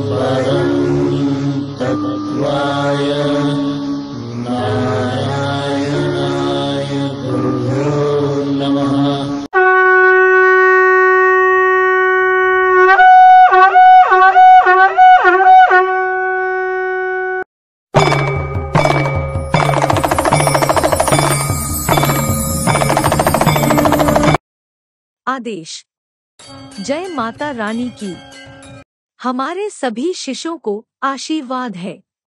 परं तत्त्वाय नारायणाय गुरुभ्यो नमः। आदेश। जय माता रानी की। हमारे सभी शिष्यों को आशीर्वाद है।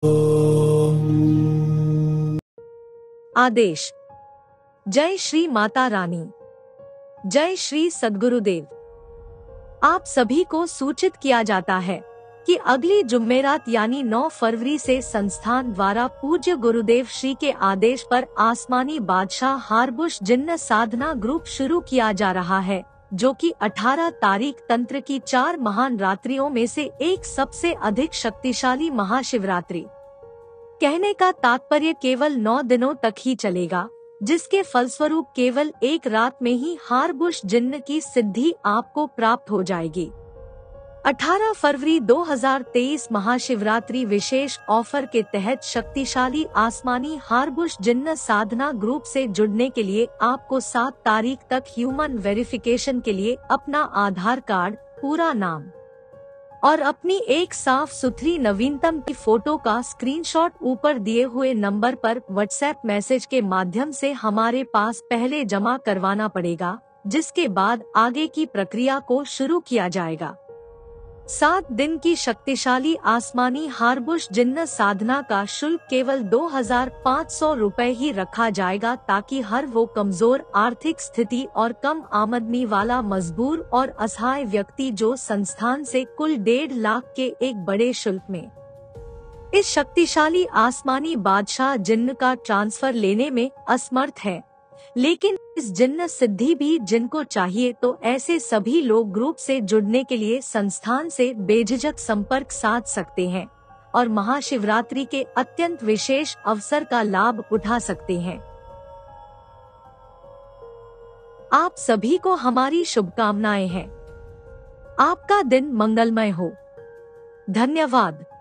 आदेश। जय श्री माता रानी। जय श्री सद्गुरुदेव। आप सभी को सूचित किया जाता है कि अगली जुम्मेरात यानी 9 फरवरी से संस्थान द्वारा पूज्य गुरुदेव श्री के आदेश पर आसमानी बादशाह हारबुश जिन्न साधना ग्रुप शुरू किया जा रहा है, जो कि 18 तारीख तंत्र की 4 महान रात्रियों में से एक सबसे अधिक शक्तिशाली महाशिवरात्रि। कहने का तात्पर्य केवल 9 दिनों तक ही चलेगा, जिसके फलस्वरूप केवल एक रात में ही हारबुश जिन्न की सिद्धि आपको प्राप्त हो जाएगी। 18 फरवरी 2023 महाशिवरात्रि विशेष ऑफर के तहत शक्तिशाली आसमानी हारबुश जिन्न साधना ग्रुप से जुड़ने के लिए आपको 7 तारीख तक ह्यूमन वेरिफिकेशन के लिए अपना आधार कार्ड, पूरा नाम और अपनी एक साफ सुथरी नवीनतम की फोटो का स्क्रीनशॉट ऊपर दिए हुए नंबर पर व्हाट्सएप मैसेज के माध्यम से हमारे पास पहले जमा करवाना पड़ेगा, जिसके बाद आगे की प्रक्रिया को शुरू किया जाएगा। 7 दिन की शक्तिशाली आसमानी हारबुश जिन्न साधना का शुल्क केवल 2500 रुपए ही रखा जाएगा, ताकि हर वो कमजोर आर्थिक स्थिति और कम आमदनी वाला मजबूर और असहाय व्यक्ति जो संस्थान से कुल 1.5 लाख के एक बड़े शुल्क में इस शक्तिशाली आसमानी बादशाह जिन्न का ट्रांसफर लेने में असमर्थ है, लेकिन इस जिन्न सिद्धि भी जिनको चाहिए, तो ऐसे सभी लोग ग्रुप से जुड़ने के लिए संस्थान से बेझिझक संपर्क साध सकते हैं और महाशिवरात्रि के अत्यंत विशेष अवसर का लाभ उठा सकते हैं। आप सभी को हमारी शुभकामनाएं हैं। आपका दिन मंगलमय हो। धन्यवाद।